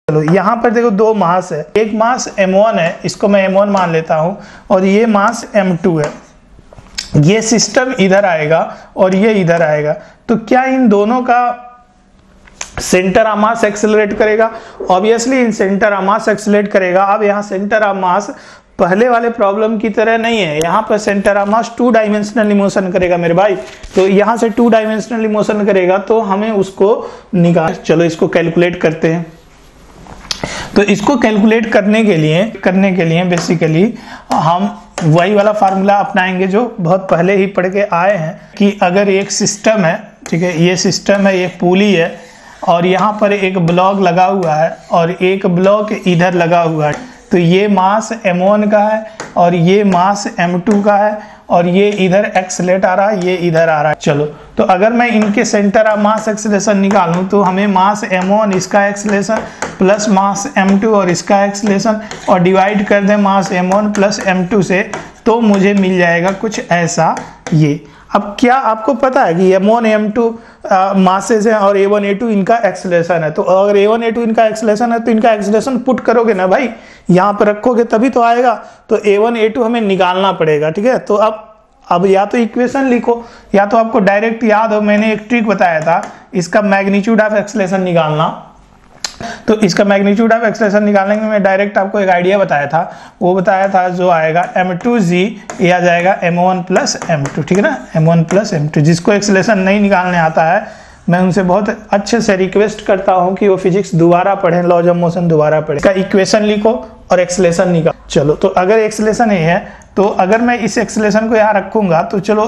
चलो यहाँ पर देखो दो मास है, एक मास m1 है, इसको मैं m1 मान लेता हूँ, और ये मास m2 है। ये सिस्टम इधर आएगा और ये इधर आएगा, तो क्या इन दोनों का सेंटर ऑफ मास एक्सेलरेट करेगा? ऑब्वियसली इन सेंटर ऑफ मास एक्सेलरेट करेगा। अब यहाँ सेंटर ऑफ मास पहले वाले प्रॉब्लम की तरह नहीं है, यहाँ पर centre of mass 2 dimensional motion करेगा मेरे भाई। तो यहाँ से 2 डायमेंशनल मोशन करेगा, तो हमें उसको निकाल, चलो इसको कैलकुलेट करते हैं। तो इसको कैलकुलेट करने के लिए बेसिकली हम वही वाला फार्मूला अपनाएंगे जो बहुत पहले ही पढ़ के आए हैं, कि अगर एक सिस्टम है, ठीक है, ये सिस्टम है, ये पुली है, और यहाँ पर एक ब्लॉक लगा हुआ है और एक ब्लॉक इधर लगा हुआ है, तो ये मास m1 का है और ये मास m2 का है, और ये इधर एक्सेलरेट आ रहा है, ये इधर आ रहा है। चलो, तो अगर मैं इनके सेंटर ऑफ मास एक्सेलरेशन निकालूं, तो हमें मास m1 इसका एक्सेलरेशन प्लस मास m2 और इसका एक्सेलरेशन, और डिवाइड कर दें मास m1 प्लस m2 से, तो मुझे मिल जाएगा कुछ ऐसा ये। अब क्या आपको पता है कि m1 m2 मासेस है और a1 a2 इनका एक्सेलरेशन है, तो अगर a1 a2 इनका एक्सेलरेशन है तो इनका एक्सेलरेशन पुट करोगे ना भाई, यहाँ पर रखोगे तभी तो आएगा। तो a1 a2 हमें निकालना पड़ेगा, ठीक है। तो अब या तो इक्वेशन लिखो, या तो आपको डायरेक्ट याद हो, मैंने एक ट्रिक बताया था इसका मैग्नीट्यूड ऑफ एक्सेलरेशन निकालना। तो इसका मैग्नीट्यूड ऑफ एक्सेलरेशन निकालने में मैं डायरेक्ट आपको एक आइडिया बताया था, वो बताया था जो आएगा m2g, ये आ जाएगा m1 प्लस m2, ठीक है ना, m1 प्लस m2। जिसको एक्सेलरेशन नहीं निकालने आता है, मैं उनसे बहुत अच्छे से रिक्वेस्ट करता हूं कि वो फिजिक्स दोबारा पढ़ें, लॉज ऑफ मोशन दोबारा पढ़ें। इसका इक्वेशन लिखो और एक्सेलरेशन निकाल। चलो, तो अगर एक्सेलरेशन ये है, तो अगर मैं इस एक्सेलरेशन को यहाँ रखूंगा, तो चलो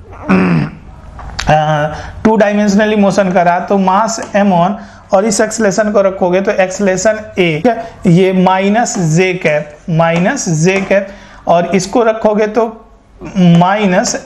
2 डायमेंशनली मोशन करा, तो मास m1 और इस एक्सेलरेशन को रखोगे तो एक्सेलरेशन a, ये माइनस जे कैप, और इसको रखोगे तो minus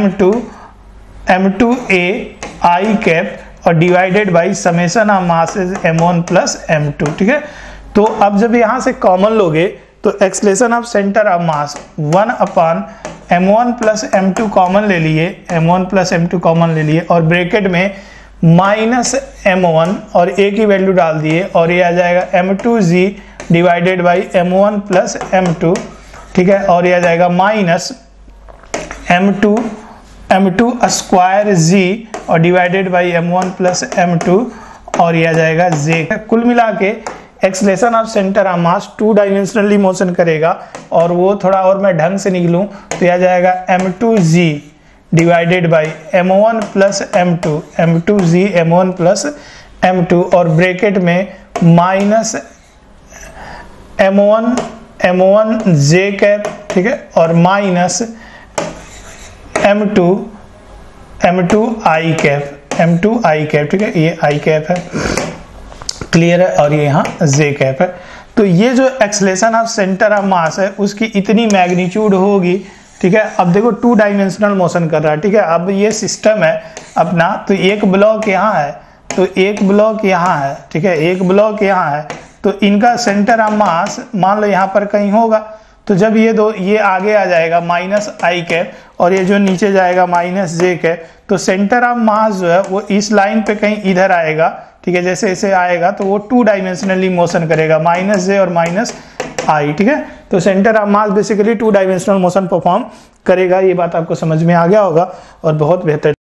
m2 a i cap, और divided by summation of masses m1 plus m2, ठीक है। तो अब जब यहां से कॉमन लोगे, तो acceleration of centre of mass 1 upon m1 plus m2 common ले लिए, m1 प्लस m2 कॉमन ले लिए, और ब्रैकेट में माइनस m1 और a की वैल्यू डाल दिए, और ये आ जाएगा m2g divided by m1 plus m2, ठीक है, और ये आ जाएगा माइनस m2 स्क्वायर g और divided by m1 plus m2, और ये आ जाएगा j। कुल मिला के acceleration of centre of mass 2 dimensionally motion करेगा, और वो थोड़ा और मैं ढंग से निकलूं तो ये आ जाएगा m2g divided by m1 plus m2g m1 plus m2, और ब्रैकेट में माइनस m1 j कैप, ठीक है, और माइनस m2 i कैप, ठीक है, ये i कैप है, क्लियर है, और ये यहाँ j कैप है। तो ये जो acceleration of centre of mass है उसकी इतनी मैग्नीट्यूड होगी, ठीक है। अब देखो 2 डायमेंशनल मोशन कर रहा है, ठीक है। अब ये सिस्टम है अपना, तो एक ब्लॉक यहाँ है, तो एक ब्लॉक यहाँ है, ठीक है, एक ब्लॉक यहाँ है, तो इनका सेंटर ऑफ मास मान लो यहाँ पर कहीं होगा, तो जब ये आगे आ जाएगा माइनस आई कैप, और ये जो नीचे जाएगा माइनस जे कैप, तो सेंटर ऑफ मास जो है वो इस लाइन पे कहीं इधर आएगा, ठीक है। जैसे ऐसे आएगा तो वो 2 डायमेंशनली मोशन करेगा, माइनस जे और माइनस आई, ठीक है। तो centre of mass basically 2 dimensional motion perform करेगा। ये बात आपको समझ में आ गया होगा, और बहुत बेहतर।